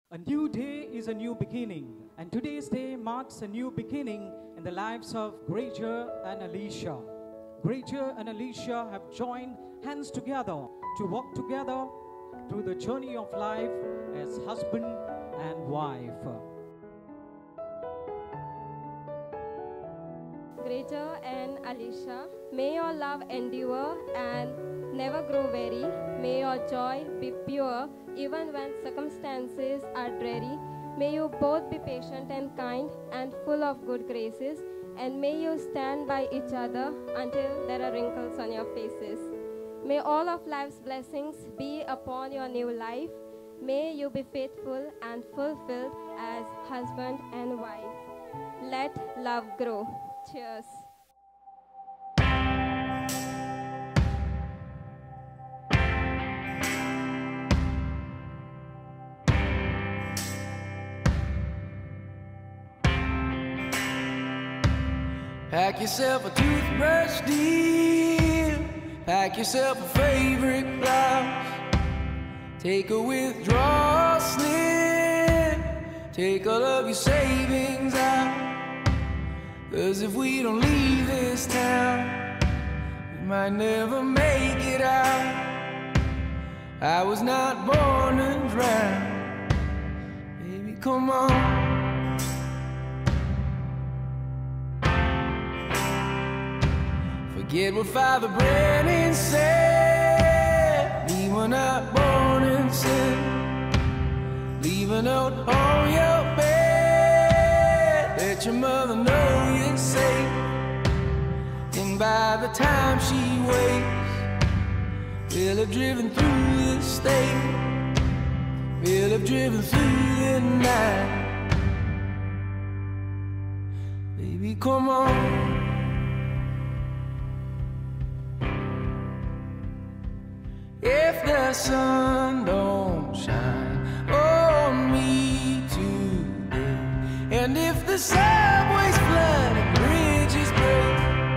A new day is a new beginning, and today's day marks a new beginning in the lives of Granger and Alicia. Granger and Alicia have joined hands together to walk together through the journey of life as husband and wife. Granger and Alicia, may your love endure and never grow weary. May your joy be pure even when circumstances are dreary. May you both be patient and kind and full of good graces. And may you stand by each other until there are wrinkles on your faces. May all of life's blessings be upon your new life. May you be faithful and fulfilled as husband and wife. Let love grow. Cheers. Pack yourself a toothbrush, dear. Pack yourself a favorite blouse. Take a withdrawal slip. Take all of your savings out. 'Cause if we don't leave this town, we might never make it out. I was not born to drown. Baby, come on. Forget what Father Brennan said. We were not born in sin. Leave a note on your bed. Let your mother know you're safe. And by the time she wakes, we'll have driven through the state. We'll have driven through the night. Baby, come on. If the sun don't shine on me today, and if the subways flood and bridges break,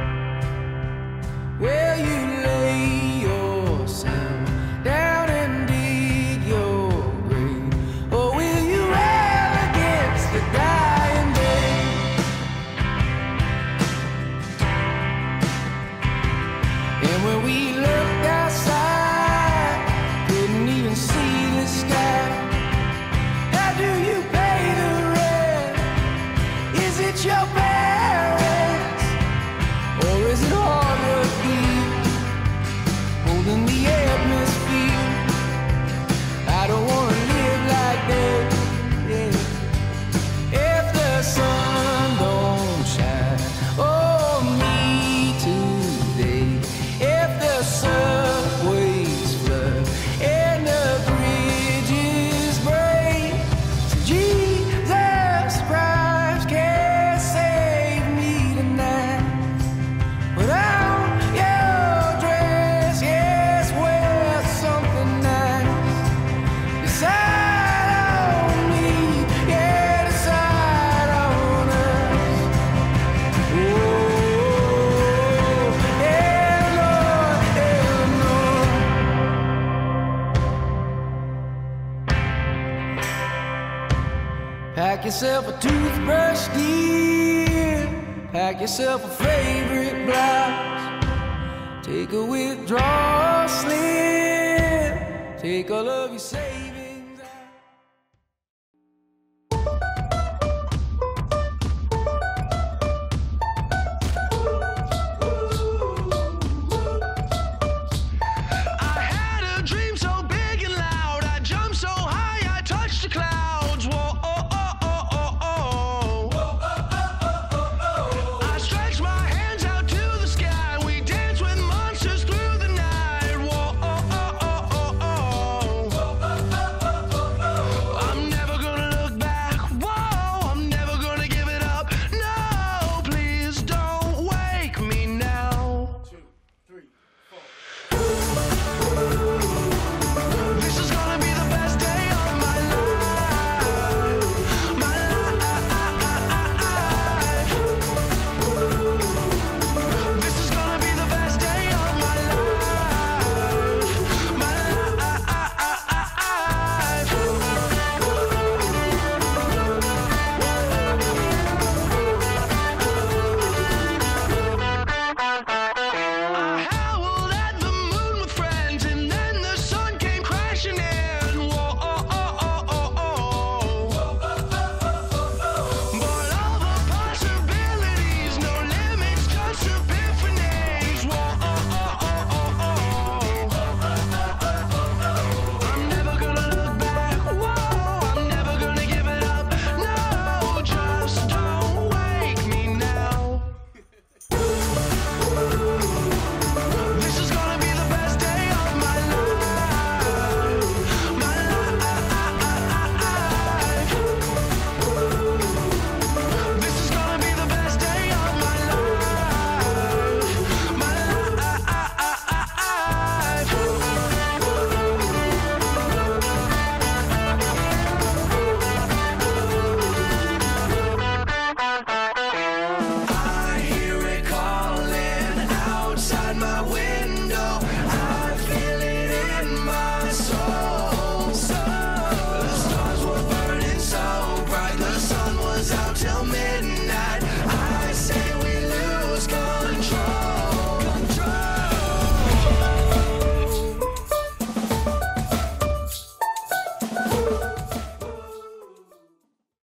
will you lay yourself down and dig your grave? Or will you rail against the dying day? And when we looked outside, your parents, or is it harder to be holding the atmosphere? I don't want to live like that, yeah. If the sun don't shine on me today, if the subways flood and the bridges break, so Jesus Christ can pack yourself a toothbrush, dear. Pack yourself a favorite blouse. Take a withdrawal slip. Take all of your savings.